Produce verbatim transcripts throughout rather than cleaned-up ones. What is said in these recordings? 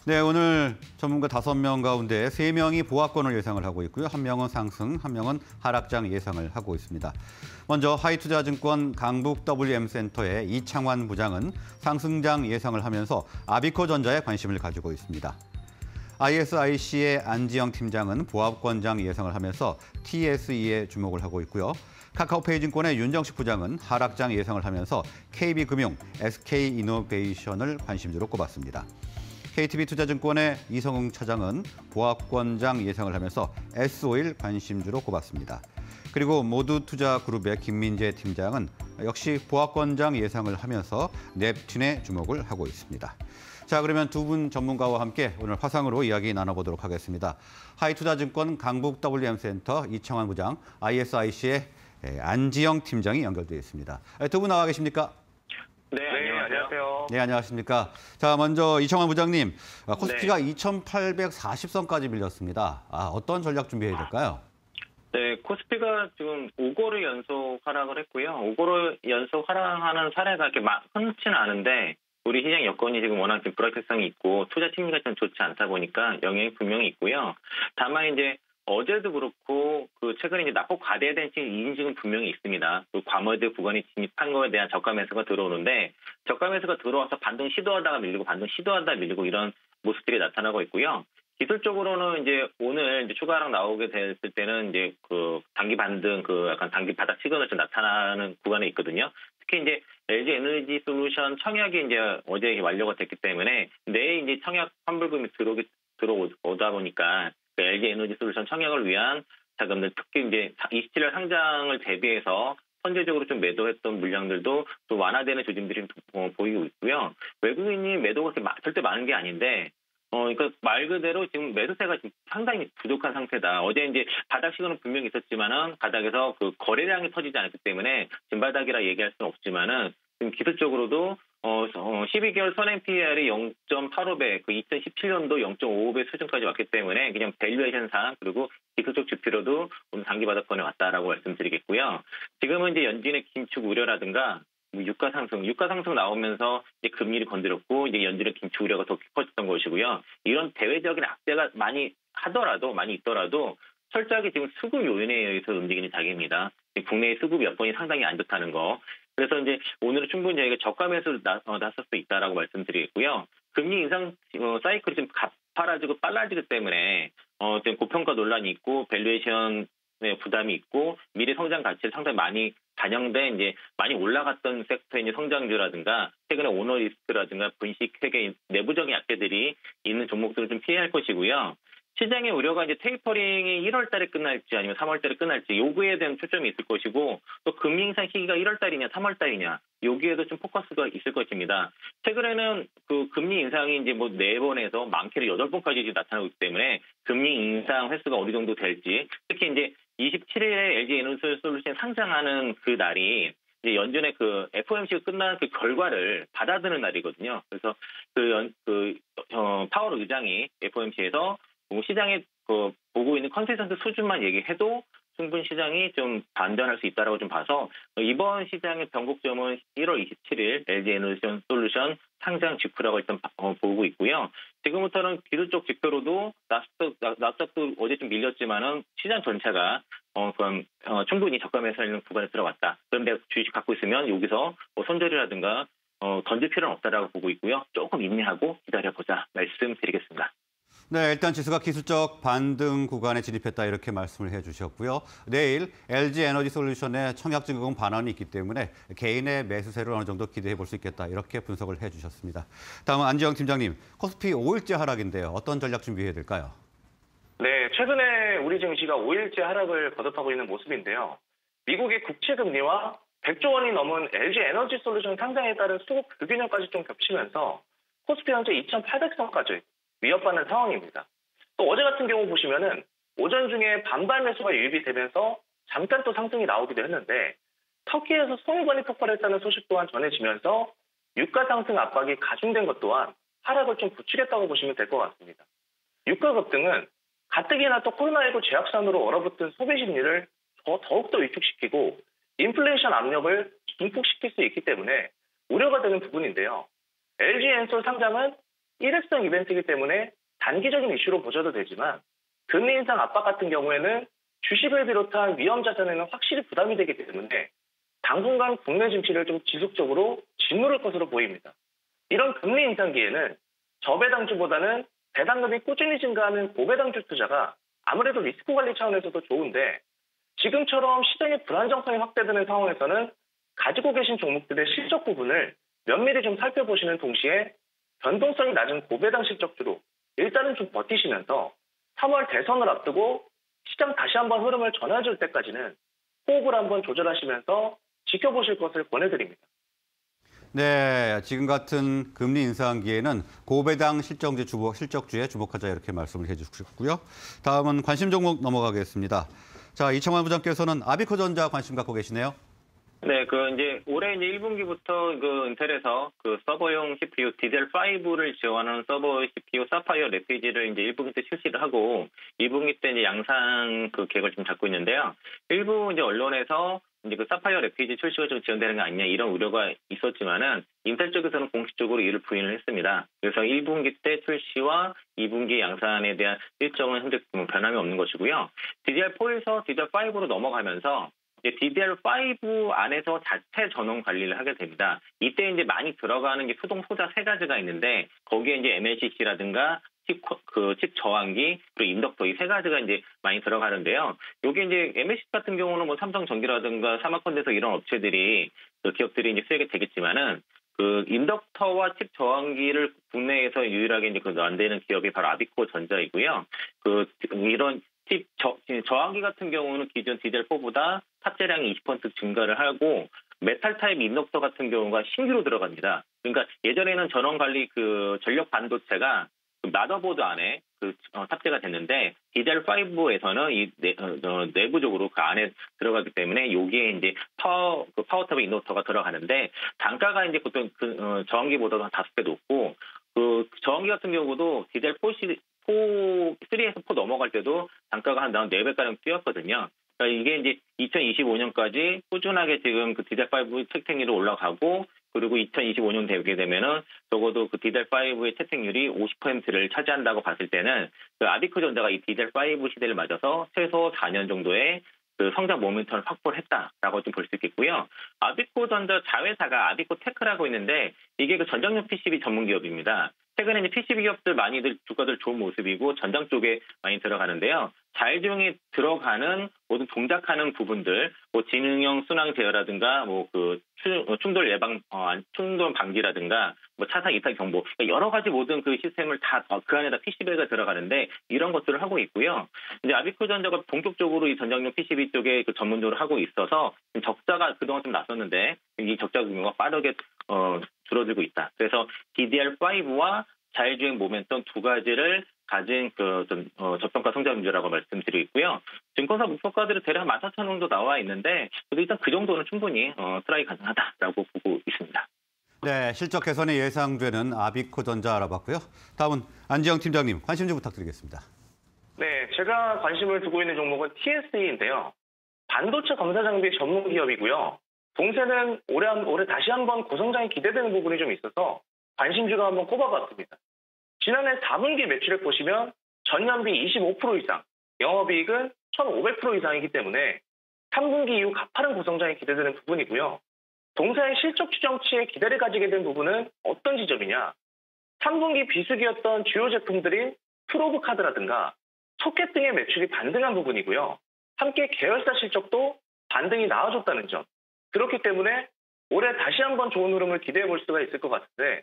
네, 오늘 전문가 다섯 명 가운데 세 명이 보합권을 예상을 하고 있고요. 한 명은 상승, 한 명은 하락장 예상을 하고 있습니다. 먼저 하이투자증권 강북 더블유엠센터의 이창환 부장은 상승장 예상을 하면서 아비코전자에 관심을 가지고 있습니다. 아이에스아이씨의 안지영 팀장은 보합권장 예상을 하면서 티에스이에 주목을 하고 있고요. 카카오페이증권의 윤정식 부장은 하락장 예상을 하면서 케이비금융, 에스케이이노베이션을 관심주로 꼽았습니다. 케이티비투자증권의 이성웅 차장은 보합권장 예상을 하면서 에스오일 관심주로 꼽았습니다. 그리고 모두투자그룹의 김민재 팀장은 역시 보합권장 예상을 하면서 넵튠에 주목을 하고 있습니다. 자, 그러면 두 분 전문가와 함께 오늘 화상으로 이야기 나눠보도록 하겠습니다. 하이투자증권 강북 더블유엠센터 이창환 부장, 아이에스아이씨의 안지영 팀장이 연결되어 있습니다. 두 분 나와 계십니까? 네, 안녕하세요. 네, 안녕하십니까. 자, 먼저 이창환 부장님, 코스피가 네. 이천팔백사십 선까지 밀렸습니다. 아, 어떤 전략 준비해야 될까요? 네, 코스피가 지금 오 거를 연속 하락을 했고요. 오 거를 연속 하락하는 사례가 이렇게 막 흔치는 않은데 우리 시장 여건이 지금 워낙 좀 불확실성이 있고 투자 심리가 좀 좋지 않다 보니까 영향이 분명히 있고요. 다만 이제 어제도 그렇고 그 최근에 이제 낙폭 과대된 인식은 분명히 있습니다. 그 과매도 구간에 진입한 거에 대한 저가 매수가 들어오는데 저가 매수가 들어와서 반등 시도하다가 밀리고 반등 시도하다가 밀리고 이런 모습들이 나타나고 있고요. 기술적으로는 이제 오늘 이제 추가 하락 나오게 됐을 때는 이제 그 단기 반등 그 약간 단기 바닥 시그널이 좀 나타나는 구간에 있거든요. 특히 이제 엘지에너지솔루션 청약이 이제 어제 완료가 됐기 때문에 내일 이제 청약 환불금이 들어오기 들어오다 보니까 그 엘지에너지솔루션 청약을 위한 자금들 특히 이제 이십칠 일 상장을 대비해서 선제적으로 좀 매도했던 물량들도 또 완화되는 조짐들이 보이고 있고요. 외국인이 매도가 그렇게 절대 많은 게 아닌데 어, 그러니까 말 그대로 지금 매수세가 지금 상당히 부족한 상태다. 어제 이제 바닥 시그널은 분명히 있었지만은 바닥에서 그 거래량이 터지지 않았기 때문에 진바닥이라 얘기할 수는 없지만은 지금 기술적으로도 어, 십이 개월 선행 피이알이 영 점 팔오 배, 그 이천십칠 년도 영 점 오오 배 수준까지 왔기 때문에 그냥 밸류에이션상 그리고 기술적 지표로도 오늘 단기 바닥권에 왔다라고 말씀드리겠고요. 지금은 이제 연준의 긴축 우려라든가 유가 상승, 유가 상승 나오면서 이제 금리를 건드렸고 이제 연준의 긴축 우려가 더 깊어졌던 것이고요. 이런 대외적인 악재가 많이 하더라도 많이 있더라도 철저하게 지금 수급 요인에 의해서 움직이는 자기입니다. 국내의 수급 여건이 상당히 안 좋다는 거. 그래서 이제 오늘은 충분히 저희가 저가 매수를 나, 어, 나설 수 있다라고 말씀드리겠고요. 금리 인상 어, 사이클이 좀 가파라지고 빨라지기 때문에 어, 좀 고평가 논란이 있고 밸류에이션 부담이 있고 미래 성장 가치를 상당히 많이 반영된 이제 많이 올라갔던 섹터의 이제 성장주라든가 최근에 오너 리스크라든가 분식 회계 내부적인 악재들이 있는 종목들을 좀 피해야 할 것이고요. 시장의 우려가 이제 테이퍼링이 일월 달에 끝날지 아니면 삼월 달에 끝날지 요구에 대한 초점이 있을 것이고 또 금리 인상 시기가 일월 달이냐 삼월 달이냐 여기에도 좀 포커스가 있을 것입니다. 최근에는 그 금리 인상이 이제 뭐 네 번에서 많게는 여덟 번까지 나타나고 있기 때문에 금리 인상 횟수가 어느 정도 될지 특히 이제 이십칠 일에 엘지에너지솔루션이 상장하는 그 날이 이제 연준의 그 에프오엠씨가 끝난 그 결과를 받아드는 날이거든요. 그래서 그, 연, 그 어, 파월 의장이 에프오엠씨에서 시장에 그 보고 있는 컨센서스 수준만 얘기해도 충분히 시장이 좀 반전할 수 있다라고 좀 봐서 이번 시장의 변곡점은 일월 이십칠 일 엘지에너지솔루션 상장 직후라고 일단 보고 있고요. 지금부터는 기술적 지표로도 나스닥, 나스닥도 어제 좀 밀렸지만은 시장 전체가 어, 그럼 어, 충분히 저가 매수하는 구간에 들어갔다. 그런데 주식 갖고 있으면 여기서 뭐 손절이라든가 어, 던질 필요는 없다라고 보고 있고요. 조금 인내하고 기다려보자 말씀드리겠습니다. 네, 일단 지수가 기술적 반등 구간에 진입했다 이렇게 말씀을 해주셨고요. 내일 엘지에너지솔루션의 청약 증금 반환이 있기 때문에 개인의 매수세를 어느 정도 기대해 볼 수 있겠다 이렇게 분석을 해주셨습니다. 다음은 안지영 팀장님, 코스피 오 일째 하락인데요. 어떤 전략 준비해야 될까요? 네, 최근에 우리 증시가 오 일째 하락을 거듭하고 있는 모습인데요. 미국의 국채 금리와 백조 원이 넘은 엘지에너지솔루션 상장에 따른 수급 불균형까지 좀 겹치면서 코스피 현재 이천팔백 선까지 위협받는 상황입니다. 또 어제 같은 경우 보시면은 오전 중에 반발 매수가 유입이 되면서 잠깐 또 상승이 나오기도 했는데 터키에서 송유관이 폭발했다는 소식 또한 전해지면서 유가 상승 압박이 가중된 것 또한 하락을 좀 부추겼다고 보시면 될 것 같습니다. 유가 급등은 가뜩이나 또 코로나십구 재확산으로 얼어붙은 소비 심리를 더, 더욱더 위축시키고 인플레이션 압력을 증폭시킬 수 있기 때문에 우려가 되는 부분인데요. 엘지엔솔 상장은 일회성 이벤트이기 때문에 단기적인 이슈로 보셔도 되지만 금리 인상 압박 같은 경우에는 주식을 비롯한 위험 자산에는 확실히 부담이 되기 때문에 당분간 국내 증시를 좀 지속적으로 짓누를 것으로 보입니다. 이런 금리 인상기에는 저배당주보다는 배당금이 꾸준히 증가하는 고배당주 투자가 아무래도 리스크 관리 차원에서도 좋은데 지금처럼 시장의 불안정성이 확대되는 상황에서는 가지고 계신 종목들의 실적 부분을 면밀히 좀 살펴보시는 동시에 변동성이 낮은 고배당 실적주로 일단은 좀 버티시면서 삼월 대선을 앞두고 시장 다시 한번 흐름을 전환해줄 때까지는 호흡을 한번 조절하시면서 지켜보실 것을 권해드립니다. 네, 지금 같은 금리 인상기에는 고배당 실적주 주목, 실적주에 주목하자 이렇게 말씀을 해주셨고요. 다음은 관심 종목 넘어가겠습니다. 자, 이창환 부장께서는 아비코전자 관심 갖고 계시네요. 네, 그 이제 올해 이제 일 분기부터 그 인텔에서 그 서버용 씨피유 디디알 파이브를 지원하는 서버 씨피유 사파이어 레피지를 이제 일 분기 때 출시를 하고 이 분기 때 이제 양산 그 계획을 좀 잡고 있는데요. 일부 이제 언론에서 이제 그 사파이어 레피지 출시가 좀 지연되는 거 아니냐 이런 우려가 있었지만은 인텔 쪽에서는 공식적으로 이를 부인을 했습니다. 그래서 일 분기 때 출시와 이 분기 양산에 대한 일정은 현재 변함이 없는 것이고요. 디디알 포에서 디디알 파이브로 넘어가면서 디디알 파이브 안에서 자체 전원 관리를 하게 됩니다. 이때 이제 많이 들어가는 게 수동 소자 세 가지가 있는데 거기에 이제 엠엘씨씨라든가 칩, 그, 칩 저항기, 그리고 인덕터 이 세 가지가 이제 많이 들어가는데요. 요게 이제 엠엘씨씨 같은 경우는 뭐 삼성전기라든가 사마컨대서 이런 업체들이, 그 기업들이 이제 쓰게 되겠지만은 그 인덕터와 칩 저항기를 국내에서 유일하게 이제 그 만드는 기업이 바로 아비코 전자이고요. 그, 이런 칩 저, 저항기 같은 경우는 기존 디디알 포보다 탑재량이 이십 퍼센트 증가를 하고 메탈 타입 인덕터 같은 경우가 신규로 들어갑니다. 그러니까 예전에는 전원 관리 그 전력 반도체가 그 마더보드 안에 그 어, 탑재가 됐는데 디디알 파이브에서는 이 내, 어, 내부적으로 그 안에 들어가기 때문에 여기에 이제 파워 그 파워 타입 인덕터가 들어가는데 단가가 이제 보통 그 어, 저항기보다도 한 다섯 배 높고 그 저항기 같은 경우도 디디알 포 시리 포, 삼에서 포 넘어갈 때도 단가가 한 네 배가량 뛰었거든요. 그러니까 이게 이제 이천이십오 년까지 꾸준하게 지금 그 디디알 파이브 채택률이 올라가고 그리고 이천이십오 년 되게 되면은 적어도 그 디디알 파이브의 채택률이 오십 퍼센트를 차지한다고 봤을 때는 그 아비코 전자가 이 디디알 파이브 시대를 맞아서 최소 사 년 정도의 그 성장 모멘텀을 확보를 했다라고 좀 볼 수 있겠고요. 아비코 전자 자회사가 아비코 테크라고 있는데 이게 그 전장용 피씨비 전문 기업입니다. 최근에 이제 피씨비 기업들 많이들 주가들 좋은 모습이고 전장 쪽에 많이 들어가는데요. 자율주행에 들어가는 모든 동작하는 부분들, 뭐 지능형 순환 제어라든가, 뭐 그 충돌 예방, 어, 충돌 방지라든가, 뭐 차상 이탈 경보, 그러니까 여러 가지 모든 그 시스템을 다 그 안에다 피씨비가 들어가는데 이런 것들을 하고 있고요. 이제 아비코 전자가 본격적으로 이 전장용 피씨비 쪽에 그 전문적으로 하고 있어서 적자가 그동안 좀 났었는데 이 적자 규모가 빠르게 어, 줄어들고 있다. 그래서 디디알 파이브와 자율주행 모멘텀 두 가지를 가진 그 좀 어, 저평가 성장주라고 말씀드리고 있고요. 증권사 목표가들은 대략 만 사천 원 정도 나와 있는데 그래도 일단 그 정도는 충분히 어, 트라이 가능하다라고 보고 있습니다. 네, 실적 개선이 예상되는 아비코 전자 알아봤고요. 다음은 안지영 팀장님 관심 좀 부탁드리겠습니다. 네, 제가 관심을 두고 있는 종목은 티에스이인데요. 반도체 검사 장비 전문 기업이고요. 동세는 올해, 올해 다시 한번 고성장이 기대되는 부분이 좀 있어서 관심주가 한번 꼽아봤습니다. 지난해 사 분기 매출액 보시면 전년비 이십오 퍼센트 이상, 영업이익은 천오백 퍼센트 이상이기 때문에 삼 분기 이후 가파른 고성장이 기대되는 부분이고요. 동사의 실적 추정치에 기대를 가지게 된 부분은 어떤 지점이냐? 삼 분기 비수기였던 주요 제품들인 프로브 카드라든가 소켓 등의 매출이 반등한 부분이고요. 함께 계열사 실적도 반등이 나아졌다는 점. 그렇기 때문에 올해 다시 한번 좋은 흐름을 기대해 볼 수가 있을 것 같은데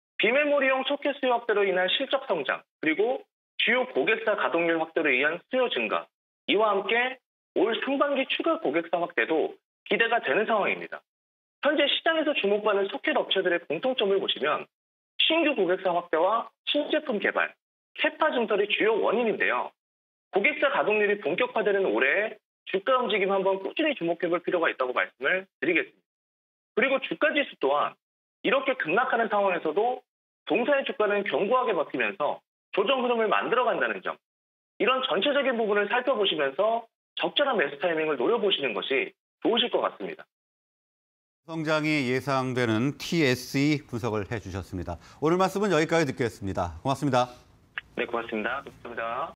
비메모리용 소켓 수요 확대로 인한 실적 성장, 그리고 주요 고객사 가동률 확대로 의한 수요 증가, 이와 함께 올 상반기 추가 고객사 확대도 기대가 되는 상황입니다. 현재 시장에서 주목받는 소켓 업체들의 공통점을 보시면 신규 고객사 확대와 신제품 개발, 캐파 증설이 주요 원인인데요. 고객사 가동률이 본격화되는 올해 주가 움직임 한번 꾸준히 주목해 볼 필요가 있다고 말씀을 드리겠습니다. 그리고 주가 지수 또한 이렇게 급락하는 상황에서도 동사의 주가는 견고하게 버티면서 조정 흐름을 만들어간다는 점, 이런 전체적인 부분을 살펴보시면서 적절한 매수 타이밍을 노려보시는 것이 좋으실 것 같습니다. 성장이 예상되는 티에스이 분석을 해주셨습니다. 오늘 말씀은 여기까지 듣겠습니다. 고맙습니다. 네, 고맙습니다. 감사합니다.